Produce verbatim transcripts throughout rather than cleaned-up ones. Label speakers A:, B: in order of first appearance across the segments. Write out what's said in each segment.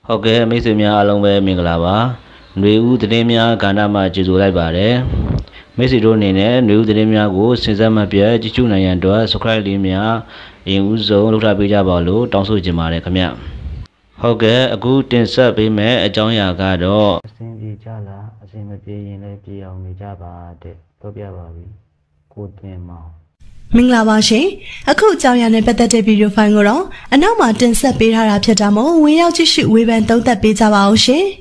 A: ဟုတ်ကဲ့မိတ်ဆွေများအားလုံးပဲမင်္ဂလာပါຫນွေဦးသတင်းများကဏ္ဍမှာကြိုဆိုလိုက်ပါတယ်မိတ်ဆွေတို့အနေနဲ့ຫນွေဦးသတင်းများကိုစဉ်ဆက်မပြတ်ကြည့်ရှုနိုင်ရန်အတွက် subscribe လေးများအရင်ဦးဆုံးလုပ်ထားပေးကြပါလို့တောင်းဆိုချင်ပါတယ်ခင်ဗျဟုတ်ကဲ့အခုတင်ဆက်ပေးမယ့်အကြောင်းအရာကတော့အစဉ်ပြေကြလားအစဉ်မပြေရင်လည်းပြေအောင်နေကြပါတဲ့ပြောပြပါပြီကိုတင်မောင်
B: မင်္ဂလာပါရှင်အခုအကြောင်းအရာနဲ့ပတ်သက်တဲ့ဗီဒီယိုဖိုင်ကိုတော့အနောက်မှာတင်ဆက်ပေးထားတာဖြစ်တာမို့ဝင်ရောက်ကြည့်ရှုဝေဖန်သုံးသပ်ပေးကြပါအောင်ရှင်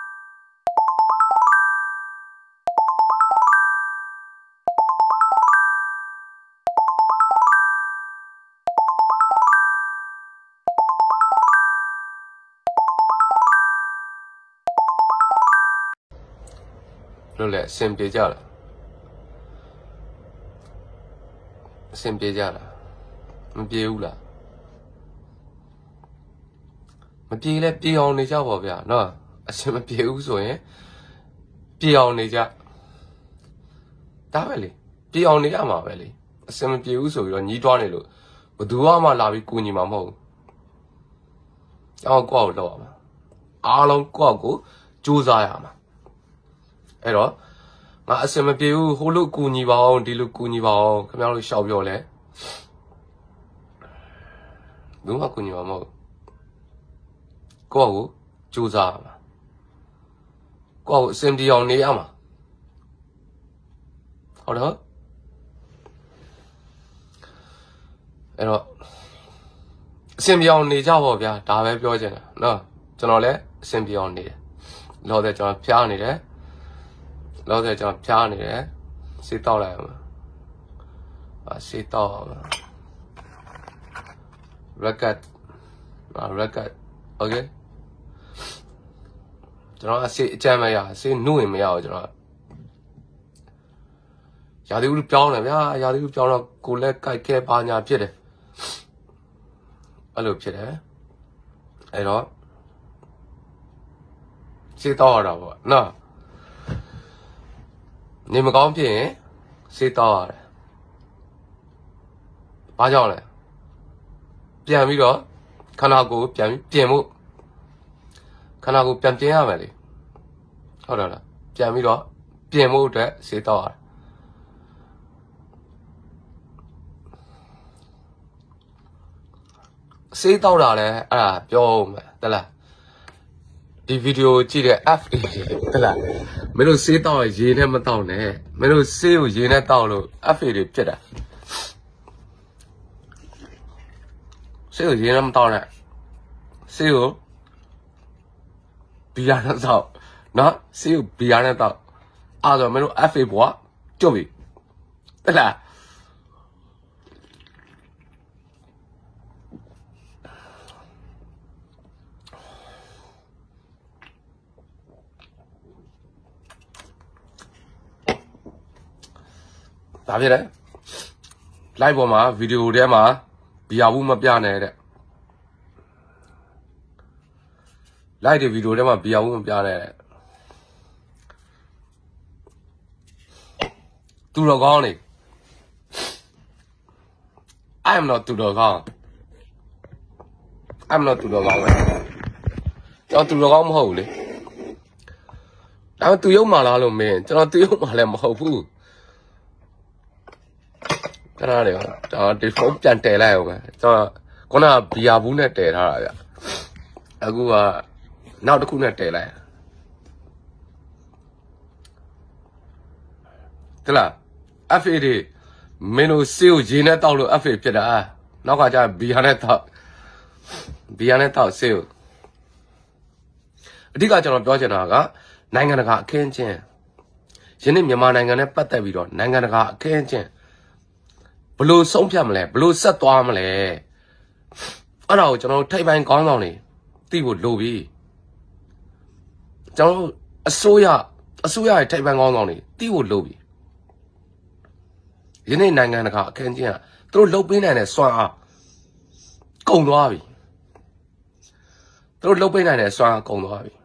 C: လို့လေအဆင်ပြေကြလားအဆင်ပြေကြလားမပြေဘူးလားမပြေလဲပြေအောင်နေကြပါဗျာနော်အဆင်မပြေဘူးဆိုရင်ပြေအောင်နေကြဒါပဲလေပြေအောင်နေရမှာပဲလေအဆင်မပြေဘူးဆိုပြီးတော့ညီးတွားနေလို့ဘယ်သူမှလာပြီးကူညီမှာမဟုတ်ဘူးအော်ကိုယ့်ကိုလောက်ရမှာအားလုံးကိုယ့်ကိုကြိုးစားရမှာအဲ့တော့ငါအစင်မပြေဘူးဟိုလိုကူညီပါအောင်ဒီလိုကူညီပါအောင်ခင်ဗျားတို့ရှောက်ပြောလဲဘူးမကူညီပါမဟုတ်ကိုယ့်ကိုကြိုးစားရမှာကိုယ့်ကိုအစင်ပြေအောင်နေရမှာဟုတ်တော့အဲ့တော့အစင်ပြေအောင်နေကြပါဗျာဒါပဲပြောချင်တာနော်ကျွန်တော်လည်းအစင်ပြေအောင်နေတယ်လောတဲ့ကျွန်တော်ဖျားနေတယ်လောကကျွန်တော်ဖျားနေတယ်စေးတောက်လိုက်အောင်အာစေးတောက်အောင် record အာ record okay ကျွန်တော်အစေးအကြမ်းမရစေးနှုတ်ရင်မရဘူးကျွန်တော်ရာသီဥတုပြောင်းတယ်ဗျာရာသီဥတုပြောင်းတော့ကိုယ်လက်ကြိုက်ခဲပါညာဖြစ်တယ်အဲ့လိုဖြစ်တယ်အဲ့တော့စေးတောက်ရတာပေါ့နော်နေမကောင်းဖြစ်ရင်စေးတောက်ရတယ်ဘာကြောင့်လဲပြန်ပြီးတော့ခန္ဓာကိုယ်ပြန်ပြီးပြင်ဖို့ခန္ဓာကိုယ်ပြန်ပြင်ရမယ်လေဟုတ်တယ်လားပြန်ပြီးတော့ပြင်ဖို့အတွက်စေးတောက်ရတယ်စေးတောက်တာလဲအဲ့ဒါပြောဦးမယ်တလားဒီဗီဒီယိုကြည့်တဲ့ F A တလားမင်းတို့စေးတောက်ရေနဲ့မတောက်နဲ့မင်းတို့စေးကိုရေနဲ့တောက်လို့ F A တွေဖြစ်တာစေးကိုရေနဲ့မတောက်နဲ့စေးကိုဘီယာနဲ့တောက်နော်စေးကိုဘီယာနဲ့တောက်အဲ့တော့မင်းတို့ F A ဘွားကြုတ်ပြီတလားဒါဖြစ်တယ် live ပေါ်မှာဗီဒီယိုထဲမှာဘီယာဘူးမပြနဲ့တဲ့ live တဲ့ဗီဒီယိုထဲမှာဘီယာဘူးမပြနဲ့တဲ့သူတော်ကောင်းနေ I am not သူတော်ကောင်း I am not သူတော်ကောင်းကျွန်တော်သူတော်ကောင်းမဟုတ်ဘူးလေဒါပေမဲ့သူရုံမှလားလို့မင်းကျွန်တော်သူရုံမှလည်းမဟုတ်ဘူးခဏလေးတော့ဒီဖုန်းပြန်တည်လိုက်အောင်ပဲကျွန်တော်ခုနကဘီယာဘူးနဲ့တည်ထားတာဗျအခုကနောက်တစ်ခုနဲ့တည်လိုက်တလား F A တွေမင်းတို့စေးကိုရေနဲ့တောက်လို့ F A ဖြစ်တာနောက်ကကျဘီယာနဲ့တောက်ဘီယာနဲ့တောက်စေးကိုအဓိကကျွန်တော်ပြောချင်တာကနိုင်ငံတကာအခင်းချင်းယနေ့မြန်မာနိုင်ငံနဲ့ပတ်သက်ပြီးတော့နိုင်ငံတကာအခင်းချင်းဘလို့ဆုံးဖြတ်မလဲဘလို့ဆက်သွားမလဲအဲ့ဒါကိုကျွန်တော်တို့ထိပ်ပိုင်းခေါင်းဆောင်တွေသိဖို့လိုပြီကျွန်တော်တို့အစိုးရအစိုးရရဲ့ထိပ်ပိုင်းခေါင်းဆောင်တွေသိဖို့လိုပြီယနေ့နိုင်ငံတကာအခင်းချင်းကသူတို့လှုပ်ပေးနိုင်တဲ့စွမ်းအားကုန်သွားပြီသူတို့လှုပ်ပေးနိုင်တဲ့စွမ်းအားကုန်သွားပြီ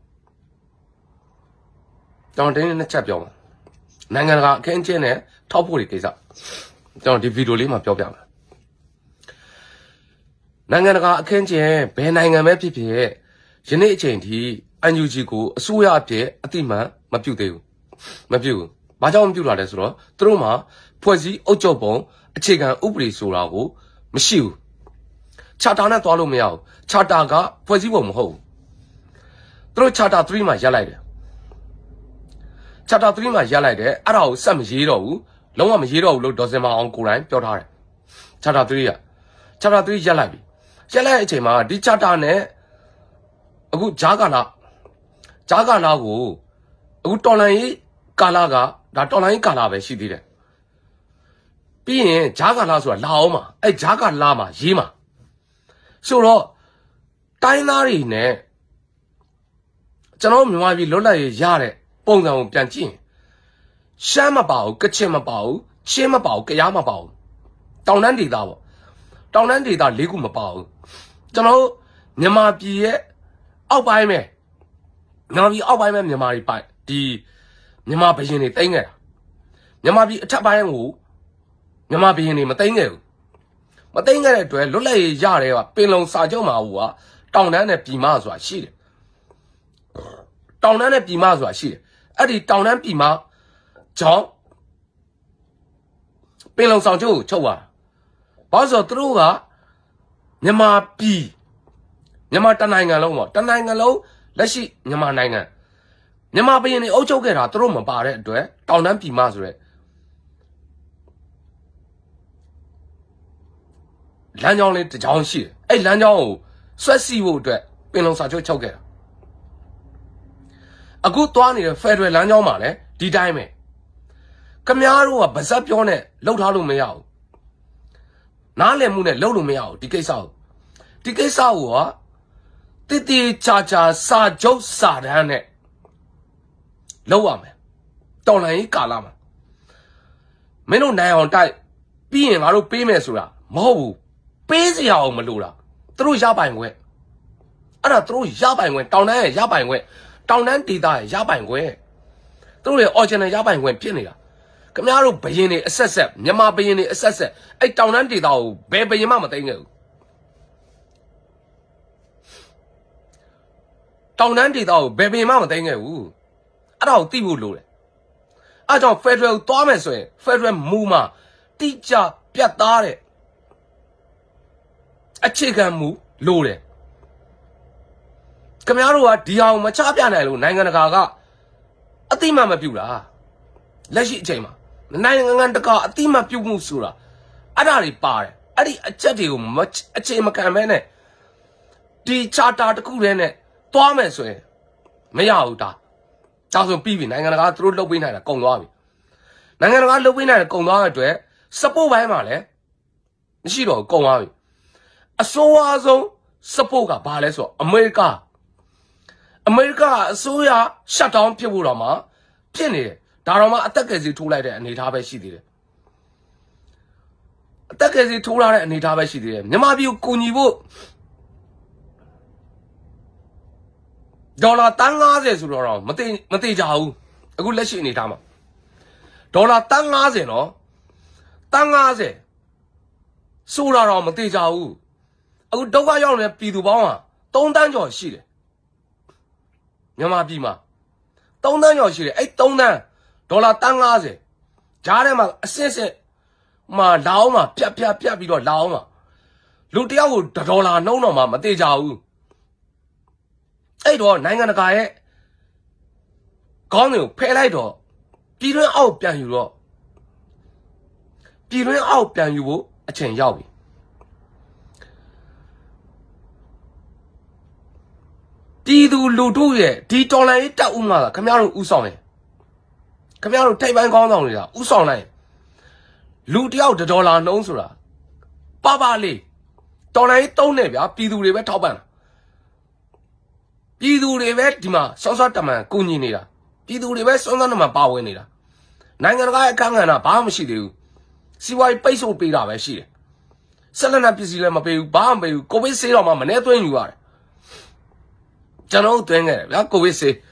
C: ကျွန်တော်တင်းနှစ်ချက်ပြောမှာနိုင်ငံတကာအခင်းချင်းနဲ့ထောက်ဖို့တွေကိစ္စကျွန်တော်ဒီဗီဒီယိုလေးမှာပြောပြမယ်နိုင်ငံတကာအခင်းချင်းဘယ်နိုင်ငံပဲဖြစ်ဖြစ်ယနေ့အချိန်ထိ အန်ယူဂျီ ကိုအစိုးရအဖြစ်အတိမတ်မပြုတ်သေးဘူးမပြုတ်ဘူးဘာကြောင့်မပြုတ်လာလဲဆိုတော့သူတို့မှာဖွဲ့စည်းအုပ်ချုပ်ပုံအခြေခံဥပဒေဆိုတာကိုမရှိဘူးချာတာနဲ့သွားလို့မရဘူးချာတာကဖွဲ့စည်းပုံမဟုတ်ဘူးသူတို့ချာတာ၃မှာရက်လိုက်တယ်ချာတာ၃မှာရက်လိုက်တယ်အဲ့ဒါကိုစက်မရေးတော့ဘူးလုံးဝမရေးတော့ဘူးလို့ဒေါ်စင်မအောင်ကိုယ်တိုင်ပြောထားတယ်ချာတာ၃ကချာတာ၃ရက်လိုက်ပြီရက်လိုက်တဲ့အချိန်မှာဒီချာတာနဲ့အခုဂျာကာလာဂျာကာလာကိုအခုတော်လန်ရေးကာလာကဒါတော်လန်ရေးကာလာပဲရှိသေးတယ်ပြီးရင်ဂျာကာလာဆိုတာလာအောင်မှာအဲ့ဂျာကာလာမှာရေးမှာဆိုတော့တိုင်းသားတွေနဲ့ကျွန်တော်မြန်မာပြည်လွတ်လပ်ရေးရတဲ့ပုံစံကိုပြန်ကြည့်ရင်ရှမ်းမပါဘူးကချင်မပါဘူးချင်းမပါဘူးကယားမပါဘူးတောင်တန်းဒေသပေါ့တောင်တန်းဒေသ၄ခုမပါဘူးကျွန်တော်မြန်မာပြည်ရဲ့အောက်ပိုင်းပဲမြန်မာပြည်အောက်ပိုင်းပဲမြန်မာပြည်ပိုင်ဒီမြန်မာဘရင်တွေတိမ့်ခဲ့တာမြန်မာပြည်အထက်ပိုင်းကိုမြန်မာဘရင်တွေမတိမ့်ခဲ့ဘူးမတိမ့်ခဲ့တဲ့အတွက်လွတ်လပ်ရေးရတယ်ကပင်လုံစာချုပ်မှာဟိုကတောင်တန်းနဲ့ပြည်မဆိုတာရှိတယ်တောင်တန်းနဲ့ပြည်မဆိုတာရှိတယ်အဲ့ဒီတောင်တန်းပြည်မကြောင့်ပင်လုံစာချုပ်ကိုချုပ်သွားတာဘာလို့ဆိုတော့သူတို့ကမြန်မာပြည်မြန်မာတနိုင်ငံလုံးပေါ့တနိုင်ငံလုံးလက်ရှိမြန်မာနိုင်ငံမြန်မာပြည်နေအုပ်ချုပ်ခဲ့တာသူတို့မပါတဲ့အတွက်တောင်တန်းပြည်မဆိုရဲလမ်းကြောင်းလေးတစ်ကြောင်းရှိတယ်အဲ့လမ်းကြောင်းကိုဆွဲစီဖို့အတွက်ပင်လုံစာချုပ်ချုပ်ခဲ့တာအခုသွားနေတဲ့ Federal လမ်းကြောင်းမှာလည်းဒီတိုင်းပဲခမားတို့ကဗဇက်ပြောနဲ့လှုပ်ထားလို့မရဘူးနားလည်မှုနဲ့လှုပ်လို့မရဘူးဒီကိစ္စကိုဒီကိစ္စကိုကတိတိချာချာစာချုပ်စာတမ်းနဲ့လောက်ရမယ်တော်လိုင်းကာလာမှာမင်းတို့နိုင်အောင်တိုက်ပြီးရင်ငါတို့ပေးမယ်ဆိုတာမဟုတ်ဘူးပေးစရာအောင်မလိုတာသူတို့ရပိုင်ခွင့်အဲ့ဒါသူတို့ရပိုင်ခွင့်တောင်တန်းရဲ့ရပိုင်ခွင့်တောင်တန်းဒေသရဲ့ရပိုင်ခွင့်သူတို့ရဲ့ original ရပိုင်ခွင့်ဖြစ်နေတာခင်ဗျားတို့ဘရင်တွေအဆက်ဆက်မြန်မာဘရင်တွေအဆက်ဆက်အဲ့တောင်တန်းဒေသကိုဘယ်ဘရင်မှမသိမ်းခဲ့ဘူးတောင်တန်းဒေသကိုဘယ်ဘရင်မှမသိမ်းခဲ့ဘူးအဲ့ဒါကိုသိဖို့လိုတယ်အဲ့ကြောင့် Federal သွားမယ်ဆိုရင် Federal မူမှာတိကျပြတ်သားတဲ့အခြေခံမူလိုတယ်ခင်ဗျားတို့ကဒီအောင်မချပြနိုင်လို့နိုင်ငံတကာကအတိမတ်မပြုတာလက်ရှိအချိန်မှာနိုင်ငံတကာအတိမတ်ပြုမှုဆိုတာအဲ့ဒါတွေပါတယ်အဲ့ဒီအချက်တွေကိုအခြေမခံမဲနဲ့ဒီ charter တစ်ခုတည်းနဲ့သွားမယ်ဆိုရင်မရဘူးဒါဒါဆိုပြီးပြီနိုင်ငံတကာသူတို့လုပ်ပေးနိုင်တာကုန်သွားပြီနိုင်ငံတကာလုပ်ပေးနိုင်တာကုန်သွားတဲ့အတွက် support ဘိုင်းမှာလည်းမရှိတော့ကုန်သွားပြီအစိုးအဆုံး support ကဘာလဲဆိုတော့အမေရိကအမေရိကအစိုးရ shut down ဖြစ်ဖို့တော့မှဖြစ်နေတယ်ဒါတော့မှအသက်ကယ်စီထိုးလိုက်တဲ့အနေအထားပဲရှိသေးတယ်အသက်ကယ်စီထိုးလာတဲ့အနေအထားပဲရှိသေးတယ်မြန်မာပြည်ကိုကူညီဖို့ဒေါ်လာတန်း၅၀ဆိုတော့မသိမသိကြဘူးအခုလက်ရှိအနေထားမှာဒေါ်လာတန်း၅၀နော်တန်း၅၀ဆိုတာတော့မသိကြဘူးအခုဒုက္ခရောက်နေတဲ့ပြည်သူပေါင်းဟာ၃တန်းကျော်ရှိတယ်မြန်မာပြည်မှာ၃တန်းကျော်ရှိတယ်အဲ့၃တန်းဒေါ်လာတန်း၅၀ကြားထဲမှာအစစ်စစ်မှာလာအောင်မှာပြတ်ပြတ်ပြတ်ပြီးတော့လာအောင်မှာလူတယောက်ကိုဒေါ်လာနှုံးတော့မှမသိကြဘူးအဲ့တော့နိုင်ငံတကာရဲ့ခေါင်းတွေကိုဖယ်လိုက်တော့ပြည်တွင်းအောက်ပြန်ယူတော့ပြည်တွင်းအောက်ပြန်ယူဖို့အချိန်ရောက်ပြီပြည်သူလူထုရဲ့ဒီတော်လှန်ရေးတပ်ဦးမှာခင်ဗျားတို့ဥဆောင်ရင်ခင်ဗျားတို့ထိပ်ပိုင်းခေါင်းဆောင်တွေကဥဆောင်လိုက်လူတယောက်ဒေါ်လာနှုံးဆိုတာပပလေးတော်လှန်ရေးတုံးနေဗျာပြည်သူတွေပဲထောက်ပံ့တာပြည်သူတွေပဲဒီမှာစောစောတမန်ကူညီနေတာပြည်သူတွေပဲစောစောတမန်ပါဝင်နေတာနိုင်ငံတကာရဲ့အခမ်းအနားဘာမှမရှိသေးဘူးစီဝိုင်းပိတ်ဆို့ပေးတာပဲရှိတယ်ဆက်လက်နဲ့ပစ္စည်းလည်းမပေးဘူးဘာမှမပေးဘူးကိုဗစ်ဆေးတော့မှမနေ့သွင်းယူရတယ်ကျွန်တော်သွင်းခဲ့တယ်ဗျာကိုဗစ်ဆေး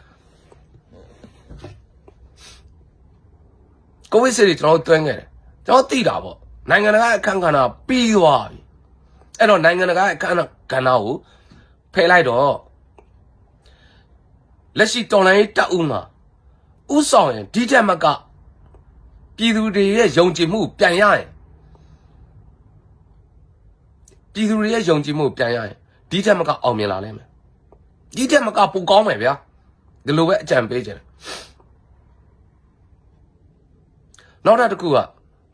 C: ကိုဗစ်ဆေးတွေကျွန်တော်သွင်းခဲ့တယ်ကျွန်တော်သိတာပေါ့နိုင်ငံတကာအခမ်းအနားပြီးသွားပြီအဲ့တော့နိုင်ငံတကာအခမ်းအနားကဏ္ဍကိုဖယ်လိုက်တော့လက်ရှိတော်လိုင်းတက်ဦးမှာဥဆောင်ရင်ဒီတက်မကပြည်သူတွေရဲ့ယုံကြည်မှုပြန်ရရင်ပြည်သူတွေရဲ့ယုံကြည်မှုပြန်ရရင်ဒီတက်မကအောင်မြင်လာလိမ့်မယ်ဒီတက်မကပိုကောင်းမယ်ဗျာဒီလိုပဲအကြံပေးကြတယ်နောက်တစ်ခုက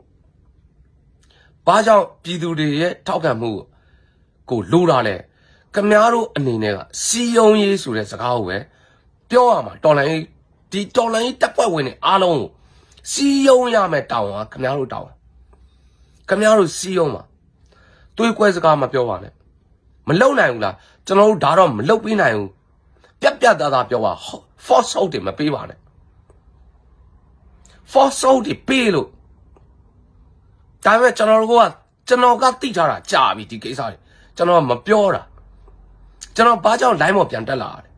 C: ဘာကြောင့်ပြည်သူတွေရဲ့ထောက်ခံမှုကိုလိုတာလဲခင်ဗျားတို့အနေနဲ့ကစီယုံရေးဆိုတဲ့စကားကိုပဲပြောရမှာတော်လိုင်းဒီတော်လိုင်းတပ်ဖွဲ့ဝင်တွေအားလုံးကိုစီယုံရမယ်တောင်းပါခင်ဗျားတို့တောင်းခင်ဗျားတို့စီယုံပါတွေးကွဲစကားမပြောပါနဲ့မလုံနိုင်ဘူးလားကျွန်တော်တို့ဒါတော့မလုံပေးနိုင်ဘူးပြက်ပြက်သားသားပြောပါ force out တွေမပေးပါနဲ့ force out တွေပေးလို့ဒါပေမဲ့ကျွန်တော်တို့ကကျွန်တော်ကသိထားတာကြာပြီဒီကိစ္စတွေကျွန်တော်မပြောတာကျွန်တော်ဘာကြောင့် line ပေါ်ပြန်တက်လာတယ်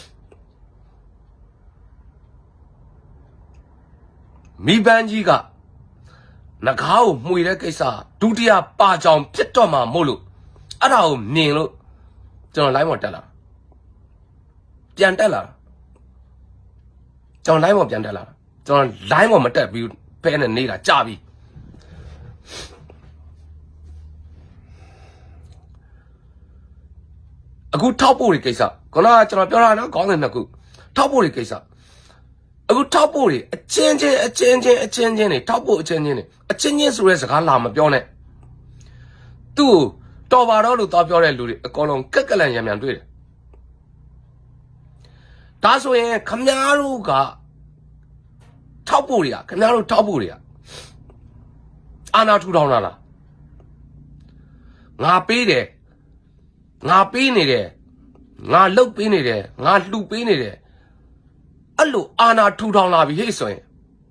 C: မိဘန်းကြီးကငကားကိုမှွေတဲ့ကိစ္စဒုတိယပါကြောင်ဖြစ်တော့မှာမို့လို့အဲ့ဒါကိုမြင်လို့ကျွန်တော် line ပေါ်တက်လာပြန်တက်လာကျွန်တော် line ပေါ်ပြန်တက်လာကျွန်တော် line ပေါ်မတက်ပြီးဖဲနဲ့နေတာကြာပြီအခုထောက်ဖို့တွေကိစ္စခုနကကျွန်တော်ပြောတာနော်ခေါင်းစဉ်နှစ်ခုထောက်ဖို့တွေကိစ္စအခုထောက်ဖို့တွေအချင်းချင်းအချင်းချင်းအချင်းချင်းတွေထောက်ဖို့အချင်းချင်းတွေအချင်းချင်းဆိုတဲ့စကားလာမပြောနဲ့သူ့တော်ပါတော့လို့တော့ပြောတဲ့လူတွေအကောင်လုံးကက်ကလန်ရံမြန်တွေ့တယ်ဒါဆိုရင်ခမားတို့ကထောက်ဖို့တွေကခမားတို့ထောက်ဖို့တွေကအာနာထူထောင်လာလားငါပေးတယ်ငါပေးနေတယ်ငါလှုပ်ပေးနေတယ်ငါလှူပေးနေတယ်အဲ့လိုအာနာထူထောင်လာပြီဟဲ့ဆိုရင်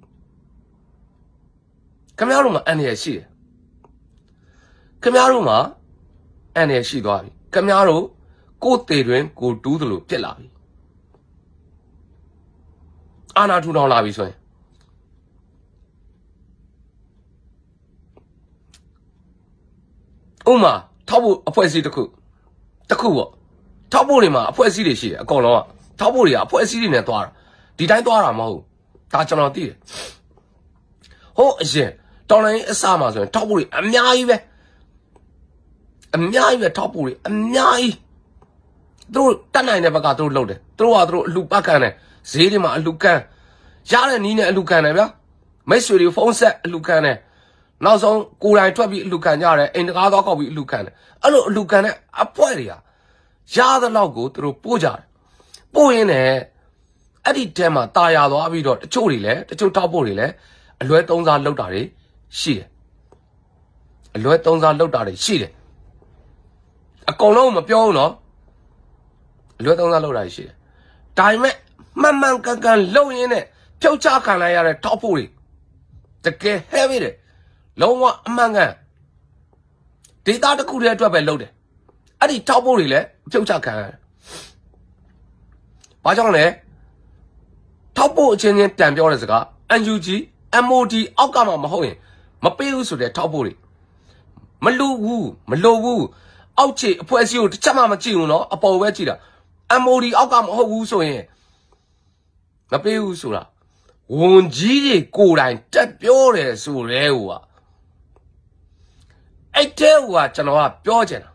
C: ခင်ဗျားတို့မှာအန်ရရှိတယ်ခင်ဗျားတို့မှာအန်ရရှိသွားပြီခင်ဗျားတို့ကိုယ်တေတွင်ကိုတူးသလိုပြက်လာပြီအာနာထူထောင်လာပြီဆိုရင်ဥမာထောက်ဖို့အဖွဲ့အစည်းတစ်ခုတစ်ခုပေါ့ထောက်ဖို့တွေမှာအဖွဲ့အစည်းတွေရှိတယ်အကောင်လုံးကထောက်ဖို့တွေကအဖွဲ့အစည်းတွေနဲ့သွားတာဒီတိုင်းသွားတာမဟုတ်ဒါကျွန်တော်သိတယ်ဟိုအရင်တော်လိုင်းအစမှာဆိုရင်ထောက်ဖို့တွေအများကြီးပဲအများကြီးပဲထောက်ဖို့တွေအများကြီးသူတို့တတ်နိုင်တဲ့ဘက်ကသူတို့လုပ်တယ်သူတို့ကသူတို့အလူပတ်ကန်တယ်ဈေးတွေမှာအလူကန်ရတဲ့နီးနဲ့အလူကန်တယ်ဗျာမိတ်ဆွေတွေဖုန်းဆက်အလူကန်တယ်နောက်ဆုံးကိုယ်တိုင်ထွက်ပြီးအလူကန်ကြတယ်အိမ်တကားသွားကောက်ပြီးအလူကန်တယ်အဲ့လိုအလူကန်တဲ့အဖွဲတွေကရသလောက်ကိုသူတို့ပို့ကြတယ်ပို့ရင်းနဲ့အဲ့ဒီတဲမှာတာယာသွားပြီးတော့တချို့တွေလည်းတချို့ထောက်ဖို့တွေလည်းအလွဲသုံးစားလောက်တာတွေရှိတယ်အလွဲသုံးစားလောက်တာတွေရှိတယ်အကုန်လုံးမပြောဘူးနော်အလွဲသုံးစားလောက်တာတွေရှိတယ်ဒါပေမဲ့မှန်မှန်ကန်ကန်လုံရင်းနဲ့ဖြုတ်ချခံလိုက်ရတဲ့ထောက်ဖို့တွေတကယ် heavy တယ်လုံးဝအမှန်ကန်ဒေတာတစ်ခုတည်းအတွက်ပဲလုပ်တယ်အဲ့ဒီထောက်ဖို့တွေလည်းဖြုတ်ချခံရတယ်ဘာကြောင့်လဲထောက်ဖို့အချင်းချင်းတန်ပြောတဲ့စကား အန် ယူ ဂျီ အမ် အို ဒီ အောက်ကမှမဟုတ်ရင်မပေးဘူးဆိုတဲ့ထောက်ဖို့တွေမလူဘူးမလိုဘူးအောက်ခြေအဖွဲ့အစည်းကိုတစ်ချက်မှမကြည့်ဘူးနော်အပေါ်ပဲကြည့်တာ အမ် အို ဒီ အောက်ကမဟုတ်ဘူးဆိုရင်မပေးဘူးဆိုတာဝန်ကြီးတွေကိုယ်တိုင်တက်ပြောတယ်ဆိုရဲဟိုကအဲ့တဲ့ဟိုကကျွန်တော်ကပြောချင်တာ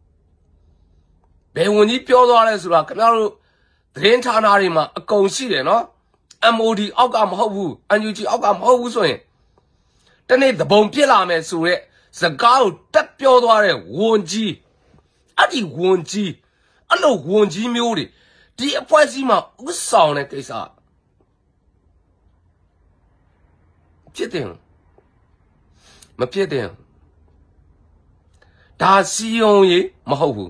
C: ဘယ်ဝန်ကြီးပြောသွားလဲဆိုတာခင်ဗျားတို့သတင်းဌာနတွေမှာအကုန်ရှိတယ်နော် အမ် အို ဒီ အောက်ကမဟုတ်ဘူး အန် ယူ ဂျီ အောက်ကမဟုတ်ဘူးဆိုရင်တနေ့သဘုံပြစ်လာမယ်ဆိုရက်စကားကိုတက်ပြောသွားတဲ့ဝန်ကြီးအဲ့ဒီဝန်ကြီးအဲ့လိုဝန်ကြီးမျိုးတွေဒီအဖွဲ့အစည်းမှာဥဆောင်တဲ့ကိစ္စဖြစ်တယ်မဖြစ်တယ်ဒါစီယုံရေးမဟုတ်ဘူး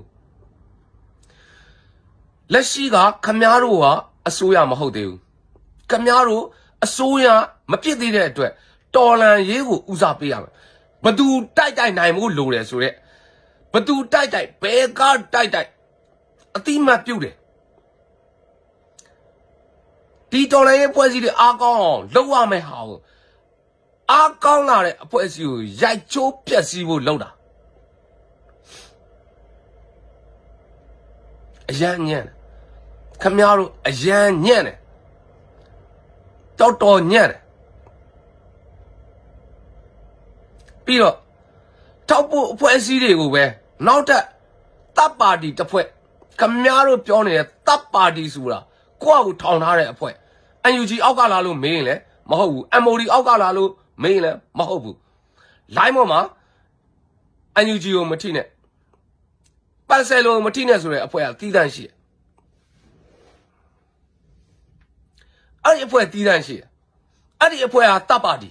C: လက်ရှိကခမားတို့ကအစိုးရမဟုတ်သေးဘူးခမားတို့အစိုးရမဖြစ်သေးတဲ့အတွက်တော်လန်ရေးကိုဦးစားပေးရမယ်ဘသူတိုက်တိုက်နိုင်မှုလိုတယ်ဆိုရက်ဘသူတိုက်တိုက်ဘယ်ကတိုက်တိုက်အတိမတ်ပြုတ်တယ်ဒီတော်လန်ရေးဖွဲ့စည်းတွေအားကောင်းအောင်လုပ်ရမယ်ဟာကိုအားကောင်းလာတဲ့အဖွဲ့အစည်းကိုရိုက်ချိုးပြက်စီးဖို့လုပ်တာအရန်ညံ့ Camaro a yan yen. Toto yen. Piro. Topo Puessy where. Not that. That party to put. Camaro Pione, that party sura. Qua town hare a point. And you see Alcalalo mele, Mahobu, and Modi Alcalalo mele, Mahobu. Limoma, and you Gio Martinez. Marcelo Martinez were a poet, Tidan she. Are you poet Tidan she? Are you poet Tapadi?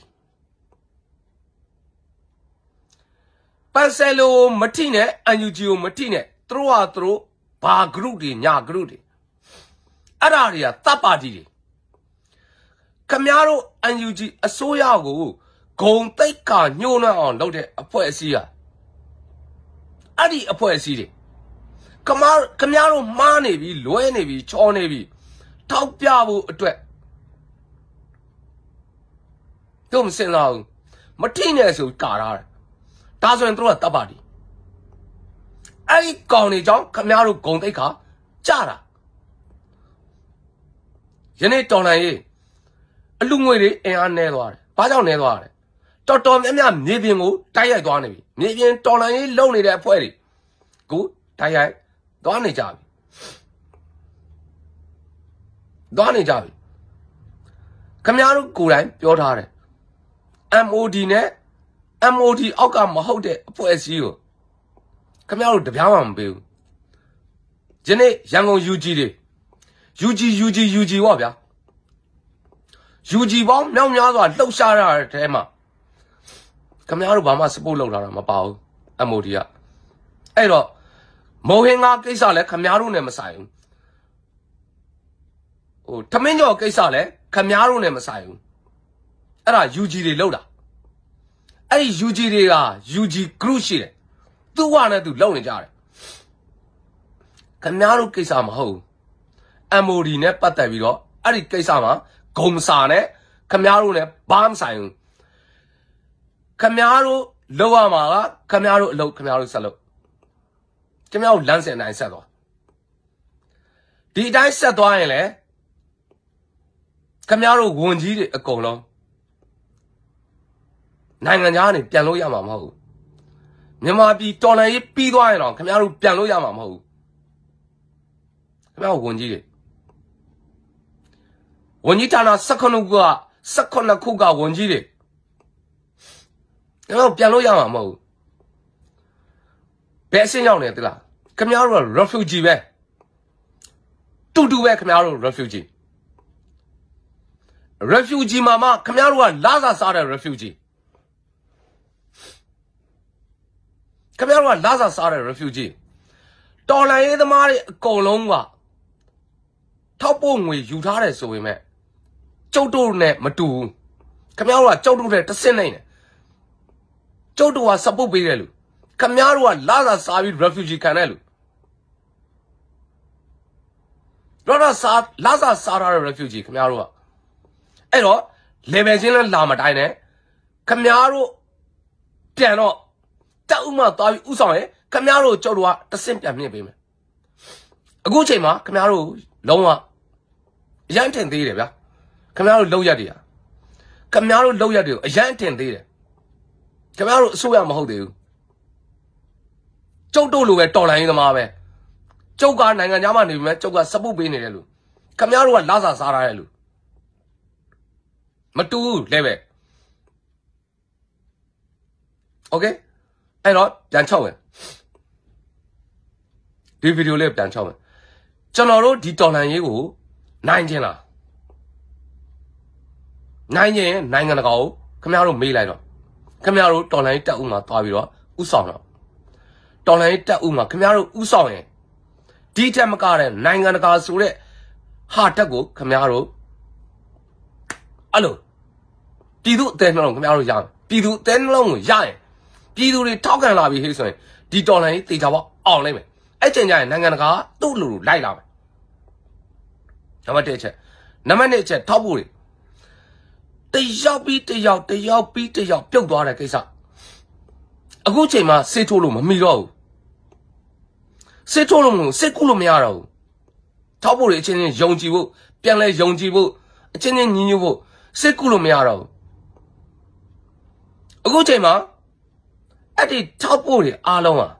C: Marcelo Martinez and you Gio Martinez, throw out through, Ba Grudi, Nya Grudi. Araria, Tapadi. Camaro and you G, a soyago, go take car, Nuna on loaded a poesia. Adi a poesia. Camaro, Camaro, Manevi, Luenevi, Chonevi, Talk Piavo, a twet. Don't say now. Martinez who car. Doesn't throw a tabadi. I call it John, Camaro, go take car, Jara. Janet Tonaye. A lumway and Nedward. Padan Nedward. Totom and I'm Nibian, Taya Guanabi. Nibian Tonaye, lonely that poet. Good, Taya. Donny Javi. Donny Javi. Camaro Kuran, your daughter. M O D net. M O D Oka Mahode, Poesio. Camaro the Piaman Bill. Jenny, young U G. U G, U G, U G, Wabia. U G bomb, no Yaga, low shara, Tema. Camaro Bama, Spolo, Mapao, Amodia. Ero. Mohinga Kisale, Camaro Nemasayum. Oh, Tamino Kisale, Camaro Nemasayum. Era U G de Loda. A U G de A, U G Crucial. Do one to Lonely Jar. Camaro Kisam Ho. Amorine Pataviro, Ari Kisama, Gomsane, Camaro ne, Bam Sayum. Camaro, Loa Mala, Camaro, Low Camaro Salo. Camaro Lance and I said, did I set wine? Camaro won't eat a colon. Nine and Yanni, Piano Yamamo. Nema be Tona, P. Wine on Camaro Piano Yamamo. Camaro won't eat it. When you turn a Sakonuga, Sakona Kuga won't eat it. Camaro Piano Yamamo. Passing on it, Camaro refugee back. To do back Camaro refugee. Refugee mama, Camaro Laza Sara refugee. Camaro Laza Sara refugee. Dollar the Mari Colonga. Topong with Utah so we met. Choto net Matu. Camaro Choto the Senate. Choto was Sapo Birelu. Camaro and Laza Savi refugee canal. Laza Laza Sara refugee, Camaro. Ero, Levezin Lamadine, Camaro Piano, Tauma Tavi Usone, Camaro Chodua, the same time near him. A good chema, Camaro, Loma, Yantin Dida, Camaro Loyadia, Camaro Loyadio, a Yantin Dida, Camaro Suam Hodu. Choto Lu at Tola in the Mave. Choga Nanga Yamani, Choga Sabu Binelu. Camaro and Laza Saraelu. Matu, Leve. Okay? I know, Jan Chowen. The video left Jan Chowen. Janoro di Tola you, nine jena. Nine yen, nine and a go, Camaro Milano. Camaro Tola Uma Taviro, Usana. Tonita Uma, Camaro Usone. Dita Macaren, nine and a car sure. Hartago, Camaro. Allo. Pidu ten long, Camaro young. Pidu ten long, young. Pidu the talking lobby his way. Ditonate, the Java, all limit. I change nine and a car, two little light up. Number teacher. Number nature, Taburi. The yaw beat the yaw, the yaw beat the yaw, built water case up. A good chema, say to Lum, Miro. Say to Lum, say Kulumiaro. ထောက်ဖို့တွေအချင်းချင်းယုံကြည်ဖို့ပြန်လဲယုံကြည်ဖို့အချင်းချင်းညီညွတ်ဖို့စိတ်ကူလို့မရတော့ဘူးအခုချိန်မှာအဲ့ဒီထောက်ဖို့တွေအားလုံးဟာ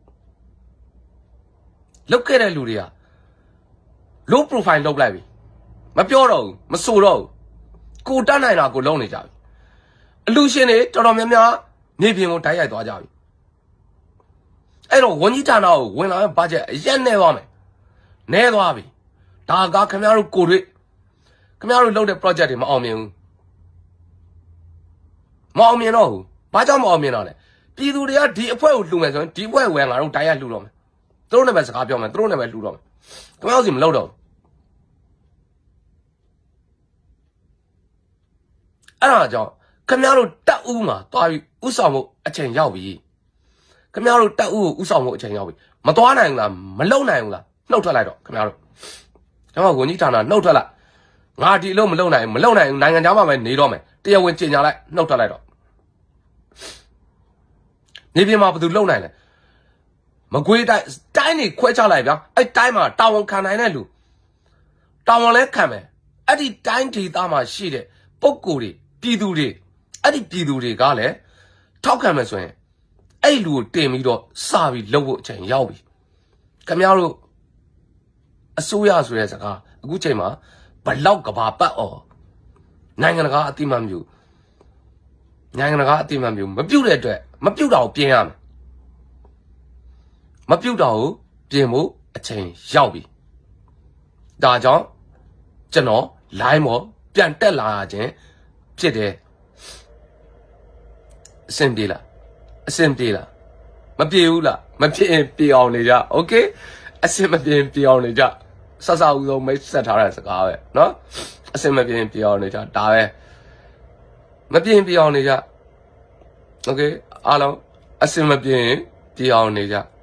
C: လောက်ခဲ့တဲ့လူတွေက low profile လောက်လိုက်ပြီမပြောတော့ဘူးမဆိုတော့ဘူးကိုတတ်နိုင်တာကိုလုံးနေကြပြီအလူရှင်တွေတော်တော်များများနေပြင်ကိုတိုက်ရိုက်သွားကြပြီအဲ့တော့ဝန်ကြီးဌာနကိုဝင်လာတဲ့ budget အရက်နေသွားမယ်နေသွားပြီဒါကခင်ဗျားတို့ကိုတွေ့ခင်ဗျားတို့လုပ်တဲ့ project တွေမအောင်မြင်ဘူးမအောင်မြင်တော့ဘူးဘာကြောင့်မအောင်မြင်တော့လဲပြည်သူတွေကဒီအဖွဲ့ကိုလှူမယ်ဆိုရင်ဒီအဖွဲ့ဝင်ငါတို့တိုက်ရိုက်လှူတော့မယ်သူတို့နဲ့ပဲစကားပြောမယ်သူတို့နဲ့ပဲလှူတော့မယ်ခင်ဗျားတို့စီမလုပ်တော့ဘူးအဲ့ဒါကြောင့်ခင်ဗျားတို့တက်ဦးမှာတွားပြီးဥဆောင်မှုအချိန်ရောက်ပြီခင်ဗျားတို့တက်ဦးကိုဥဆောင်မှုအချိန်ရောက်ပြီမသွားနိုင်ဘူးလားမလုံနိုင်ဘူးလားနှုတ်ထွက်လိုက်တော့ခင်ဗျားတို့ကျွန်တော်ဝန်ကြီးဌာနနှုတ်ထွက်လိုက်ငါဒီအလုပ်မလုံနိုင်မလုံနိုင်ဘူးနိုင်ငံသားမှပဲနေတော့မယ်တရားဝင်ကြေညာလိုက်နှုတ်ထွက်လိုက်တော့နေပြည်မှာဘယ်သူလုံနိုင်လဲမကွေးတိုင်းတိုင်းနေခွဲချလိုက်ဗျာအဲ့တိုင်းမှာတာဝန်ခံနိုင်တဲ့လူတာဝန်လဲခံမယ်အဲ့ဒီတိုင်းဒေသမှာရှိတဲ့ပုံကိုယ်တွေပြည်သူတွေအဲ့ဒီပြည်သူတွေကလည်းထောက်ခံမယ်ဆိုရင်အဲ့လူကိုတင်ပြီးတော့စပြီးလှုပ်ဖို့အချိန်ရောက်ပြီခင်ဗျားတို့အစိုးရဆိုတဲ့စကားအခုချိန်မှာဘလောက်ကဘာပတ်အော်နိုင်ငံတကာအတိမမျိုးနိုင်ငံတကာအတိမမျိုးမပြုတ်တဲ့အတွက်မပြုတ်တာကိုပြင်ရမယ်မပြုတ်တာကိုပြင်ဖို့အချိန်ရောက်ပြီဒါကြောင့်ကျွန်တော် line ပေါ်ပြန်တက်လာခြင်းဖြစ်တယ်အဆင်ပြေလားအဆင်ပြေလားမပြေဘူးလားမပြေရင်ပြေအောင်နေကြโอเคအဆင်မပြေရင်ပြေအောင်နေကြဆဆဦးဆုံးမိတ်ဆက်ထားတဲ့စကားပဲเนาะအဆင်မပြေရင်ပြေအောင်နေကြဒါပဲမပြေရင်ပြေအောင်နေကြโอเคအားလုံးအဆင်မပြေရင်ပြေအောင်နေကြ